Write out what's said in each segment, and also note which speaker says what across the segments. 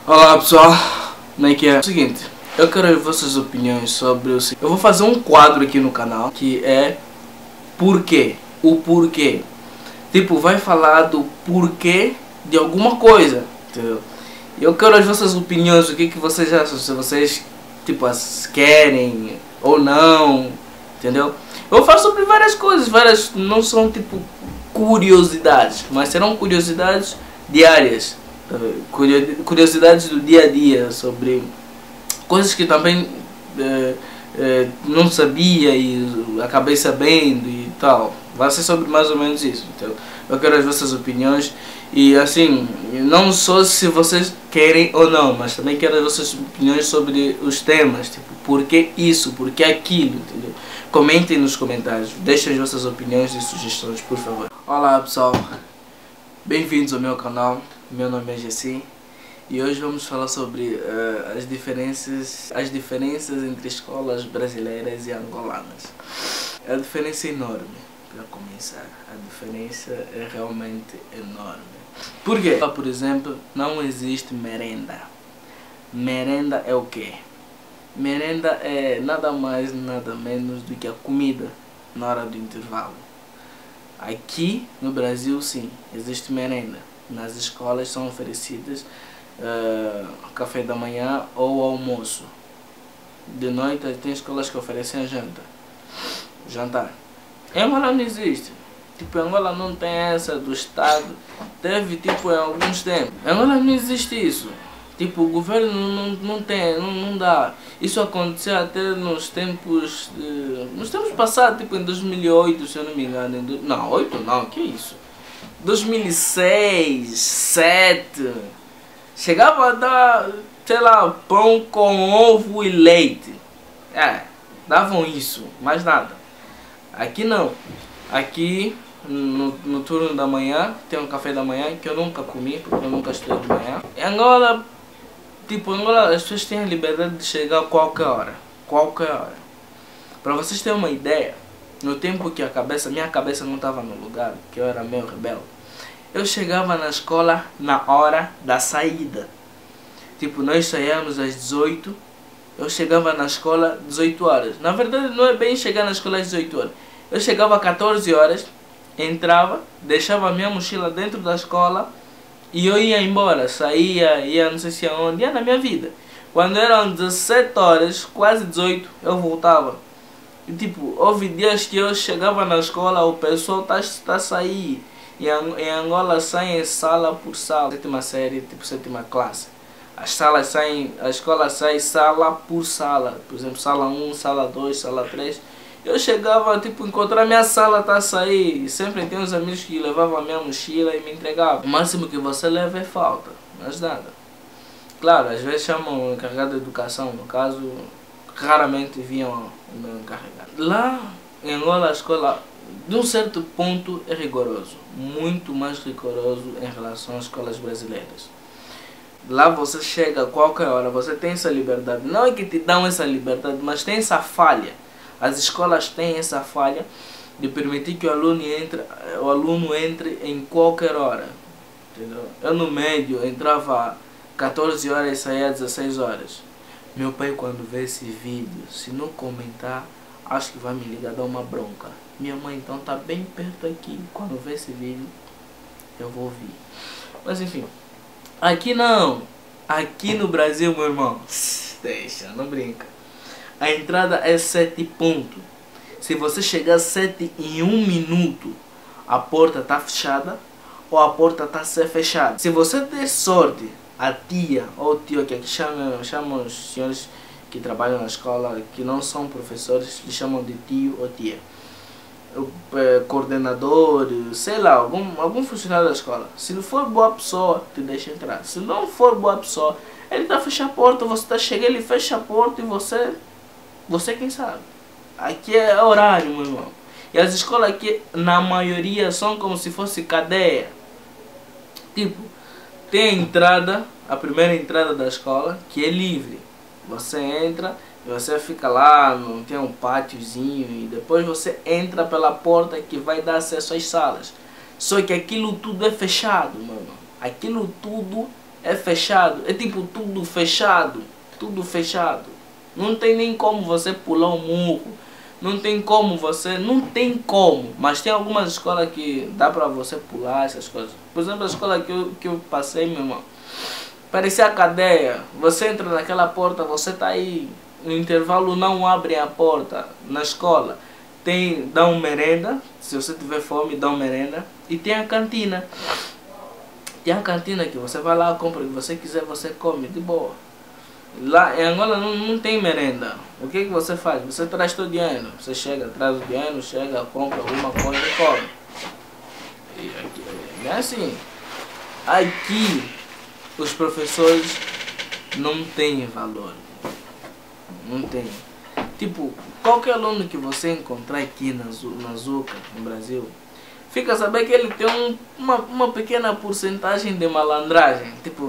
Speaker 1: Olá pessoal, como é que é? É o seguinte, eu quero as vossas opiniões sobre o seguinte. Eu vou fazer um quadro aqui no canal que é porquê, o porquê. Tipo, vai falar do porquê de alguma coisa, entendeu? Eu quero as vossas opiniões, o que vocês acham, se vocês tipo querem ou não, entendeu? Eu vou falar sobre várias coisas, várias, não são tipo curiosidades, mas serão curiosidades diárias. Curiosidades do dia a dia sobre coisas que também não sabia e acabei sabendo e tal. Vai ser sobre mais ou menos isso. Então, eu quero as vossas opiniões e assim, não só se vocês querem ou não, mas também quero as vossas opiniões sobre os temas, tipo, por que isso, por que aquilo, entendeu? Comentem nos comentários, deixem as vossas opiniões e sugestões, por favor. Olá pessoal, bem-vindos ao meu canal. Meu nome é Jesse e hoje vamos falar sobre as diferenças entre escolas brasileiras e angolanas. A diferença é enorme, para começar. A diferença é realmente enorme. Por quê? Por exemplo, não existe merenda. Merenda é o quê? Merenda é nada mais, nada menos do que a comida na hora do intervalo. Aqui no Brasil, sim, existe merenda. Nas escolas são oferecidas café da manhã ou almoço. De noite tem escolas que oferecem a jantar. Em Angola não existe. Tipo, em Angola não tem essa do Estado. Teve tipo em alguns tempos. Em Angola não existe isso. Tipo, o governo não tem, não dá. Isso aconteceu até nos tempos passados, tipo em 2008, se eu não me engano. Não, 8 não, que isso? 2006, 2007, chegava a dar, sei lá, pão com ovo e leite. Davam isso, mais nada. Aqui não. Aqui, no turno da manhã, tem um café da manhã que eu nunca comi, porque eu nunca estudei de manhã. Em Angola, tipo, em Angola as pessoas têm a liberdade de chegar a qualquer hora. Qualquer hora. Para vocês terem uma ideia, no tempo que minha cabeça não estava no lugar, que eu era meio rebelde, eu chegava na escola na hora da saída. Tipo, nós saíamos às 18, eu chegava na escola às 18 horas. Na verdade não é bem chegar na escola às 18 horas. Eu chegava às 14 horas, entrava, deixava a minha mochila dentro da escola e eu ia embora. Ia não sei se aonde, ia na minha vida. Quando eram 17 horas, quase 18, eu voltava. E tipo, houve dias que eu chegava na escola, o pessoal tá a sair. Em Angola saem sala por sala, sétima série, tipo sétima classe. As salas saem, a escola sai sala por sala. Por exemplo, sala 1, sala 2, sala 3. Eu chegava, tipo, encontrar minha sala tá a sair. Sempre tem uns amigos que levavam a minha mochila e me entregavam. O máximo que você leva é falta, mas nada. Claro, às vezes chamam o encarregado de educação, no caso, raramente vinham o meu encarregado. Lá em Angola a escola, de um certo ponto, é rigoroso. Muito mais rigoroso em relação às escolas brasileiras. Lá você chega a qualquer hora, você tem essa liberdade. Não é que te dão essa liberdade, mas tem essa falha. As escolas têm essa falha de permitir que o aluno entre em qualquer hora. Entendeu? Eu no médio entrava 14 horas e saía às 16 horas. Meu pai, quando vê esse vídeo, se não comentar, acho que vai me ligar, dar uma bronca. Minha mãe então tá bem perto aqui. Quando vê esse vídeo, eu vou ouvir. Mas enfim, aqui não. Aqui no Brasil, meu irmão, deixa, não brinca. A entrada é 7 pontos. Se você chegar 7 em 1 minuto, a porta tá fechada ou a porta tá ser fechada. Se você ter sorte, a tia ou o tio, que aqui chamam os senhores que trabalham na escola, que não são professores, lhe chamam de tio ou tia. O coordenador, sei lá, algum funcionário da escola. Se não for boa pessoa, te deixa entrar. Se não for boa pessoa, ele tá fechando a porta, você tá chegando, ele fecha a porta e você quem sabe. Aqui é horário, meu irmão. E as escolas aqui, na maioria, são como se fosse cadeia. Tipo, tem a entrada, a primeira entrada da escola, que é livre. Você entra e você fica lá, não tem um pátiozinho, e depois você entra pela porta que vai dar acesso às salas. Só que aquilo tudo é fechado, mano. Aquilo tudo é fechado, é tipo tudo fechado, tudo fechado. Não tem nem como você pular um murro, não tem como você, não tem como, mas tem algumas escolas que dá pra você pular essas coisas. Por exemplo, a escola que eu passei, meu irmão, parecia a cadeia. Você entra naquela porta, você tá aí, no intervalo não abre a porta na escola. Dá uma merenda, se você tiver fome, dá uma merenda. E tem a cantina. Tem a cantina que você vai lá, compra o que você quiser, você come de boa. Lá em Angola não tem merenda. O que você faz? Você traz todo o dinheiro. Você chega, traz o dinheiro, chega, compra alguma coisa e come. E aqui, é assim. Aqui os professores não têm valor. Não tem. Tipo, qualquer aluno que você encontrar aqui na Zuca, no Brasil, fica a saber que ele tem uma pequena porcentagem de malandragem. Tipo,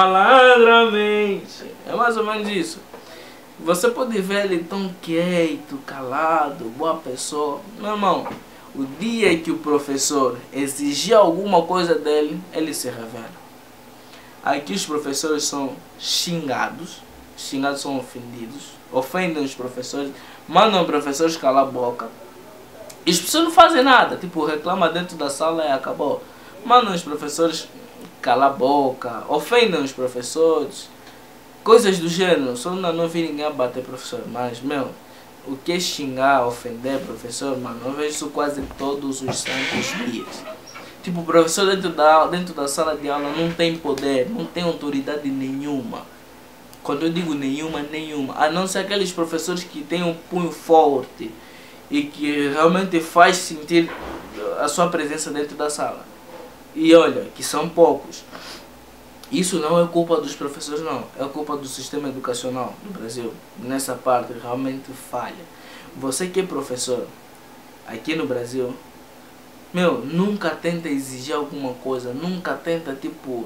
Speaker 1: malandramente. É mais ou menos isso. Você pode ver ele tão quieto, calado, boa pessoa. Meu irmão, o dia que o professor exigir alguma coisa dele, ele se revela. Aqui os professores são xingados. Xingados são ofendidos. Ofendem os professores. Mandam os professores calar a boca. E as pessoas não fazem nada. Tipo, reclama dentro da sala e acabou. Mandam os professores calar a boca. Ofendem os professores. Coisas do gênero. Só não vi ninguém bater professor. Mas, meu, o que é xingar, ofender professor, mano, eu vejo isso quase todos os santos dias. Tipo, o professor dentro da sala de aula não tem poder, não tem autoridade nenhuma. Quando eu digo nenhuma, nenhuma. A não ser aqueles professores que têm um punho forte e que realmente faz sentir a sua presença dentro da sala. E olha, que são poucos. Isso não é culpa dos professores, não. É culpa do sistema educacional do Brasil. Nessa parte realmente falha. Você que é professor aqui no Brasil, meu, nunca tenta exigir alguma coisa. Nunca tenta, tipo,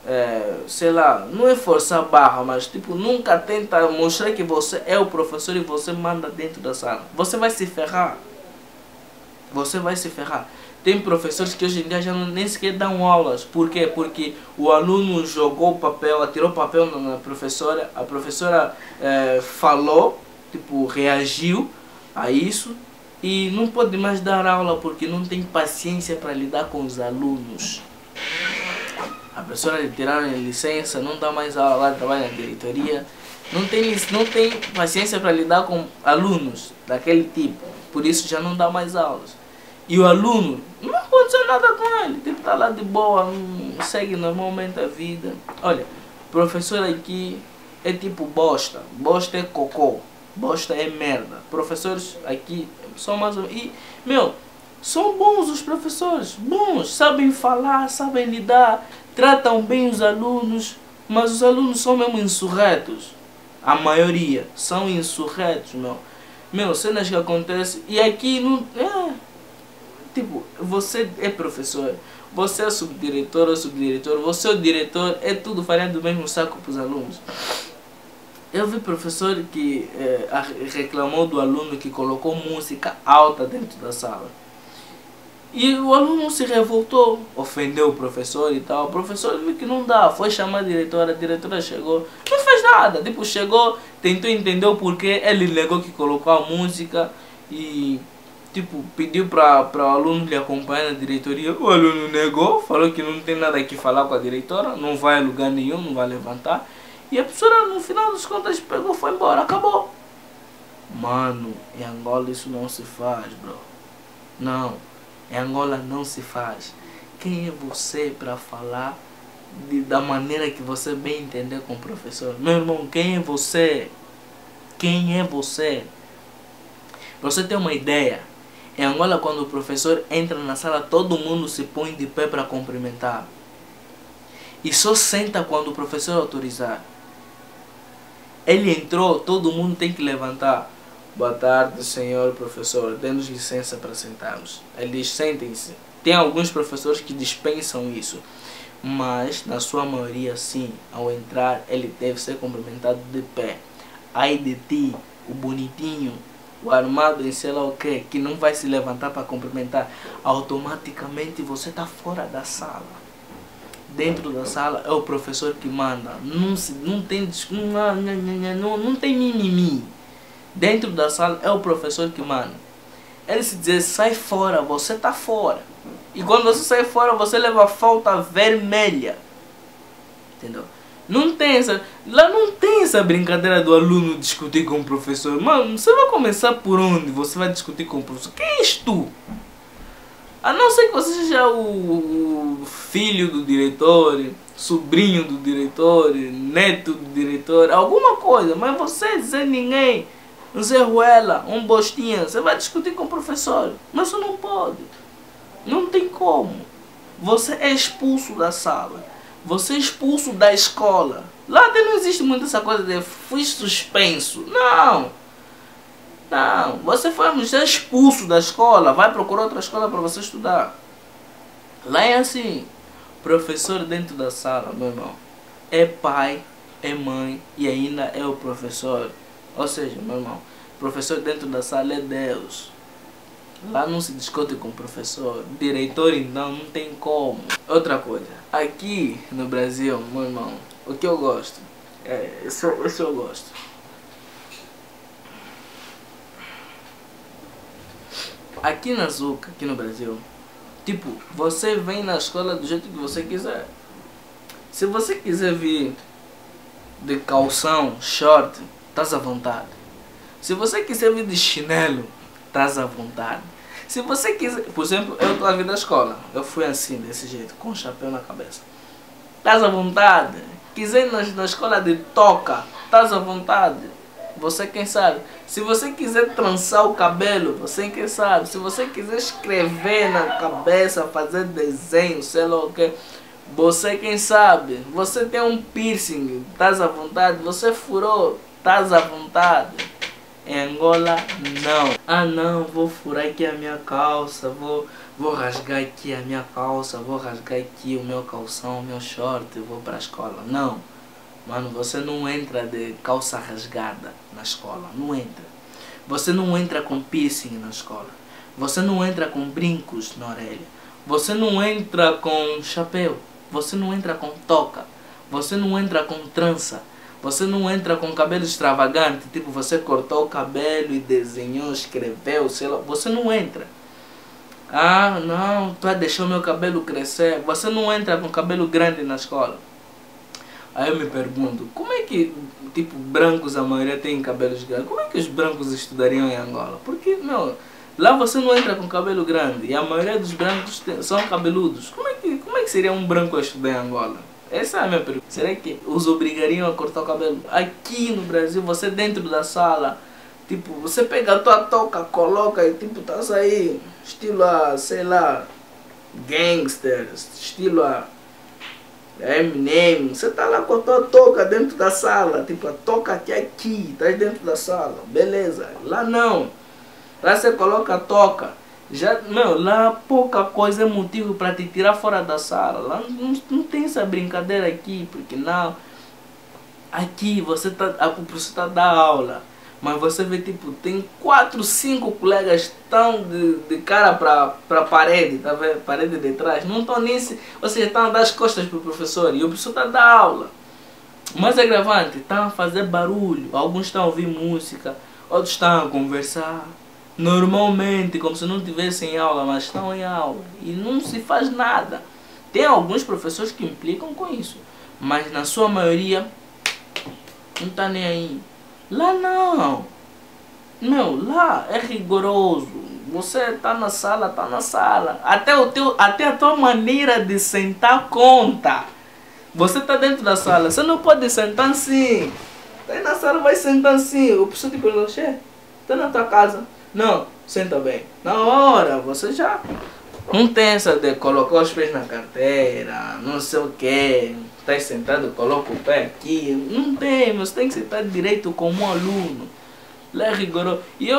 Speaker 1: sei lá, não é forçar a barra, mas tipo, nunca tenta mostrar que você é o professor e você manda dentro da sala. Você vai se ferrar. Você vai se ferrar. Tem professores que hoje em dia já nem sequer dão aulas. Por quê? Porque o aluno jogou o papel, atirou o papel na professora, a professora falou, tipo, reagiu a isso e não pode mais dar aula porque não tem paciência para lidar com os alunos. A professora lhe tiraram licença, não dá mais aula, trabalha na diretoria, não tem paciência para lidar com alunos daquele tipo, por isso já não dá mais aulas. E o aluno, não aconteceu nada com ele, tipo, tá lá de boa, segue normalmente a vida. Olha, professor aqui é tipo bosta, bosta é cocô, bosta é merda. Professores aqui são mais ou menos, e, meu, são bons os professores, bons, sabem falar, sabem lidar, tratam bem os alunos, mas os alunos são mesmo insurretos. A maioria são insurretos, meu. Meu, cenas que acontecem, e aqui não... tipo, você é professor, você é subdiretor ou subdiretor, você é o diretor, é tudo farinha do mesmo saco para os alunos. Eu vi professor que reclamou do aluno que colocou música alta dentro da sala. E o aluno se revoltou, ofendeu o professor e tal. O professor viu que não dá, foi chamar a diretora chegou, não fez nada. Tipo, chegou, tentou entender o porquê, ele negou que colocou a música e... tipo, pediu para o aluno lhe acompanhar na diretoria. O aluno negou, falou que não tem nada que falar com a diretora, não vai a lugar nenhum, não vai levantar. E a professora, no final das contas, pegou e foi embora, acabou. Mano, em Angola isso não se faz, bro. Não, em Angola não se faz. Quem é você para falar da maneira que você bem entender com o professor? Meu irmão, quem é você? Quem é você? Pra você ter uma ideia, em Angola, quando o professor entra na sala, todo mundo se põe de pé para cumprimentar. E só senta quando o professor autorizar. Ele entrou, todo mundo tem que levantar. Boa tarde, senhor professor, dê-nos licença para sentarmos. Ele diz, sentem-se. Tem alguns professores que dispensam isso. Mas, na sua maioria, sim, ao entrar, ele deve ser cumprimentado de pé. Ai de ti, o bonitinho, o armado em sei lá o que não vai se levantar para cumprimentar, automaticamente você está fora da sala. dentro da sala é o professor que manda. Não tem não tem mimimi. Dentro da sala é o professor que manda. Ele se dizer sai fora, você tá fora. E quando você sai fora, você leva falta vermelha. Entendeu? Não tem essa, lá não tem essa brincadeira do aluno discutir com o professor. Mano, você vai começar por onde? Você vai discutir com o professor? Quem és tu? A não ser que você seja o filho do diretor, sobrinho do diretor, neto do diretor, alguma coisa. Mas você dizer ninguém, um Zé Ruela, um Bostinha, você vai discutir com o professor. Mas você não pode. Não tem como. Você é expulso da sala. Você é expulso da escola. Lá até não existe muito essa coisa de fui suspenso. Não. Não. Você foi expulso da escola. Vai procurar outra escola para você estudar. Lá é assim. Professor dentro da sala, meu irmão, é pai, é mãe e ainda é o professor. Ou seja, meu irmão, professor dentro da sala é Deus. Lá não se discute com o professor. Diretor então não tem como. Outra coisa, aqui no Brasil, meu irmão, o que eu gosto, isso eu gosto. Aqui na Zuca, aqui no Brasil, tipo, você vem na escola do jeito que você quiser. Se você quiser vir de calção, short, estás à vontade. Se você quiser vir de chinelo, estás à vontade. Se você quiser, por exemplo, eu estou a vir da escola, eu fui assim, desse jeito, com um chapéu na cabeça. Estás à vontade. Quiser ir na escola de toca, estás à vontade. Você quem sabe. Se você quiser trançar o cabelo, você quem sabe. Se você quiser escrever na cabeça, fazer desenho, sei lá o que, você quem sabe. Você tem um piercing, estás à vontade. Você furou, estás à vontade. Em Angola, não. Ah não, vou furar aqui a minha calça, vou rasgar aqui a minha calça, vou rasgar aqui o meu calção, o meu short, vou para a escola. Não. Mano, você não entra de calça rasgada na escola, não entra. Você não entra com piercing na escola. Você não entra com brincos na orelha. Você não entra com chapéu. Você não entra com toca. Você não entra com trança. Você não entra com cabelo extravagante, tipo você cortou o cabelo e desenhou, escreveu, sei lá. Você não entra. Ah, não, tu vai deixar o meu cabelo crescer. Você não entra com cabelo grande na escola. Aí eu me pergunto, como é que, tipo, brancos, a maioria tem cabelos grandes, como é que os brancos estudariam em Angola? Porque, meu, lá você não entra com cabelo grande e a maioria dos brancos são cabeludos. Como é que seria um branco a estudar em Angola? Essa é a minha pergunta. Será que os obrigariam a cortar o cabelo? Aqui no Brasil, você dentro da sala, tipo, você pega a tua touca, coloca e tipo, tá aí, estilo a, sei lá, gangsters, estilo a Eminem, você tá lá com a tua touca dentro da sala, tipo, a touca aqui, tá dentro da sala, beleza. Lá não, lá você coloca a touca, já, meu, lá pouca coisa é motivo para te tirar fora da sala. Lá não tem essa brincadeira aqui, porque não, aqui você tá, o professor tá dando aula, mas você vê, tipo, tem 4, 5 colegas estão de cara pra parede, tá vendo? Parede de trás, não estão nem se, ou seja, estão a dar as costas pro professor e o professor tá dando aula. O mais agravante, estão a fazer barulho, alguns estão a ouvir música, outros estão a conversar normalmente, como se não tivessem aula, mas estão em aula e não se faz nada. Tem alguns professores que implicam com isso, mas na sua maioria não tá nem aí. Lá não. Meu, lá é rigoroso. Você tá na sala, tá na sala. Até a tua maneira de sentar conta. Você tá dentro da sala, você não pode sentar assim. Tá aí na sala, vai sentar assim. O professor te pergunta, chefe, tá na tua casa? Não, senta bem. Na hora, você já não tem essa de colocar os pés na carteira, não sei o que. Tá sentado, coloca o pé aqui. Não tem, você tem que sentar direito como um aluno. Lá é rigoroso. E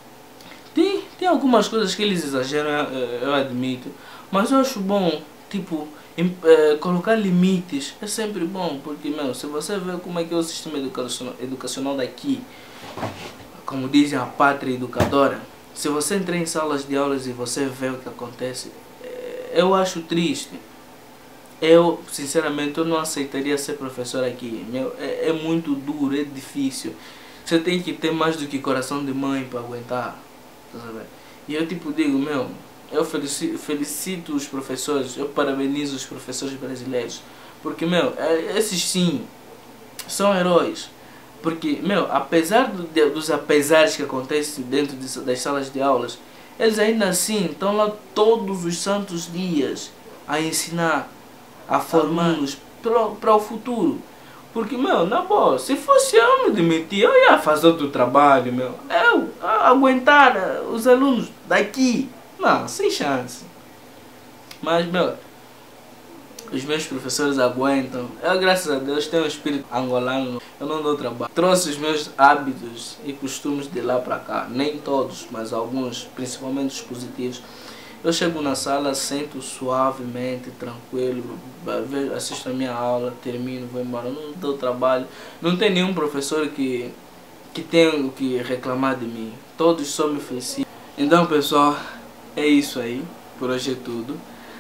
Speaker 1: tem algumas coisas que eles exageram, eu admito. Mas eu acho bom, tipo, colocar limites é sempre bom. Porque, meu, se você vê como é que é o sistema educacional daqui, como dizem a pátria educadora, se você entrar em salas de aulas e você vê o que acontece, eu acho triste. Eu, sinceramente, eu não aceitaria ser professor aqui. Meu, é muito duro, é difícil. Você tem que ter mais do que coração de mãe para aguentar. Tá sabendo? E eu tipo digo, meu, eu felicito os professores, eu parabenizo os professores brasileiros. Porque, meu, esses sim são heróis. Porque, meu, apesar dos apesares que acontecem dentro das salas de aulas, eles ainda assim estão lá todos os santos dias a ensinar, a formar-nos para o futuro. Porque, meu, na boa, se fosse eu me demitir, eu ia fazer outro trabalho, meu. Eu aguentar os alunos daqui. Não, sem chance. Mas, meu, os meus professores aguentam. Eu, graças a Deus, tenho um espírito angolano. Eu não dou trabalho. Trouxe os meus hábitos e costumes de lá para cá. Nem todos, mas alguns, principalmente os positivos. Eu chego na sala, sento suavemente, tranquilo, assisto a minha aula, termino, vou embora. Não dou trabalho. Não tem nenhum professor que tenha o que reclamar de mim. Todos só me felicitam. Então, pessoal, é isso aí. Por hoje é tudo.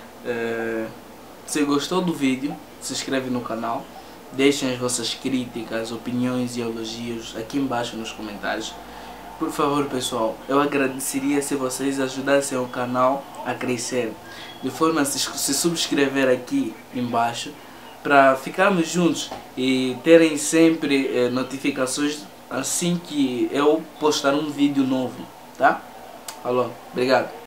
Speaker 1: Se gostou do vídeo, se inscreve no canal. Deixem as vossas críticas, opiniões e elogios aqui embaixo nos comentários. Por favor, pessoal, eu agradeceria se vocês ajudassem o canal a crescer, de forma a se subscrever aqui embaixo, para ficarmos juntos e terem sempre notificações assim que eu postar um vídeo novo, tá? Alô, obrigado.